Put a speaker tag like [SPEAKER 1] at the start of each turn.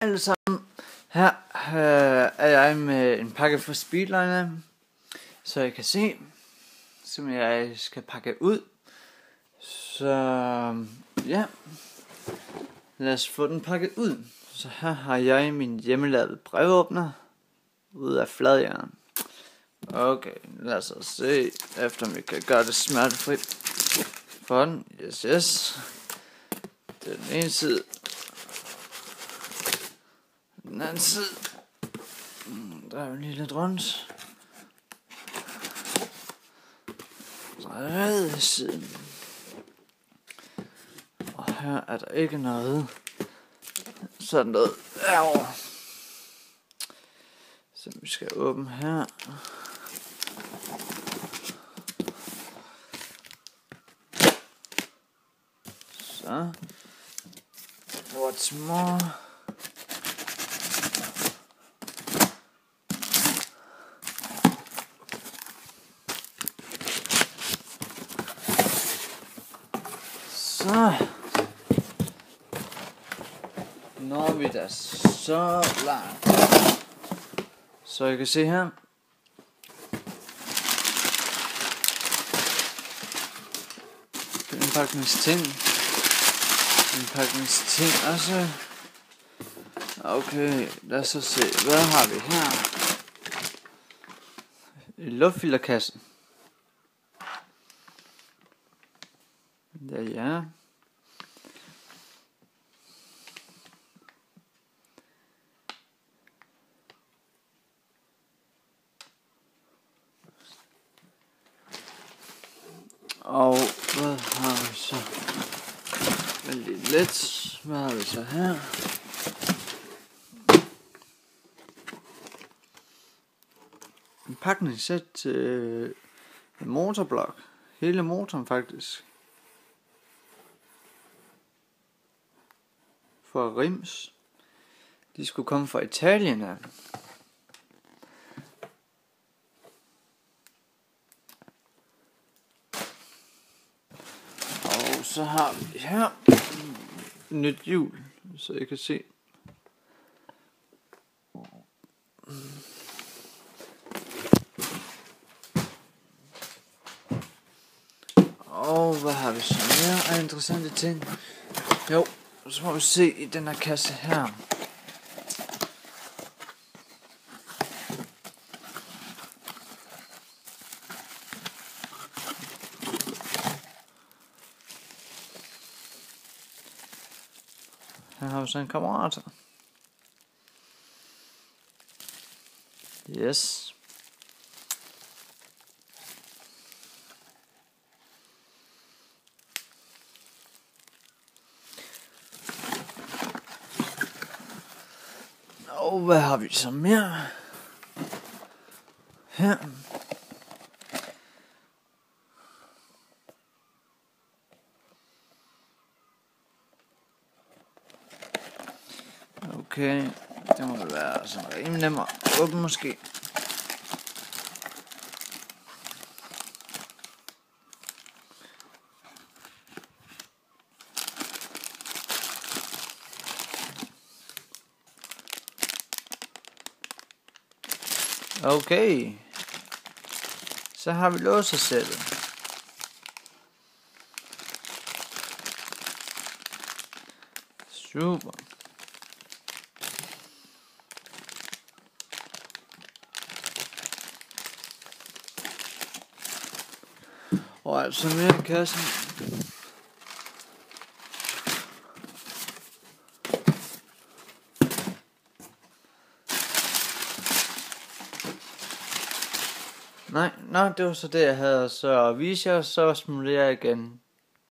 [SPEAKER 1] alle sammen. Her er jeg med en pakke fra Speedliner, så jeg kan se, som jeg skal pakke ud. Så ja, lad os få den pakket ud. Så her har jeg min hjemmelavede brevåbner ud af fladjern. Okay, lad os se, efter vi kan gøre det smertefrit for den. Yes. Det er den ene side. Den anden side. Der er jo lige lidt rundt. Tredje siden. Og her er der ikke noget. Sådan noget derovre. Så vi skal åbne her. Så. What's more? Så. Når vi da så langt. Så jeg kan se her. Indpakningsting også. Okay, lad os så se. Hvad har vi her? En luftfilterkasse. Ja. Og hvad har vi så? Vældig let. Hvad har vi så her? En pakningssæt til en motorblok. Hele motoren faktisk. For rims. De skulle komme fra Italien her. Og så har vi her nyt hjul, så I kan se. Og hvad har vi så mere af interessante ting? Jo, så må vi se i den her kasse her. Her har vi så en kammerat. Yes. Og hvad har vi så mere? Her. Okay, det må være sådan rimelig nemmere at åbne måske. Okay, så har vi låsesættet. Super. Og altså mere i kassen. Nej, det var så det jeg havde. Så viser jeg, så smulerer jeg igen.